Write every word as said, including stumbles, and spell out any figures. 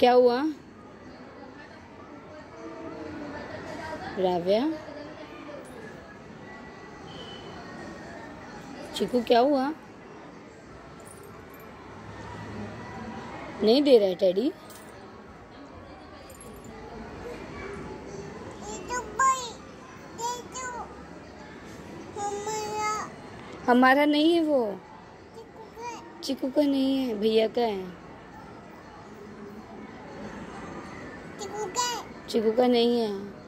क्या हुआ राव्या? चिकू क्या हुआ? नहीं दे रहा है टेडी? हमारा नहीं है वो, चिकू का नहीं है, भैया का है। चिकू का नहीं है।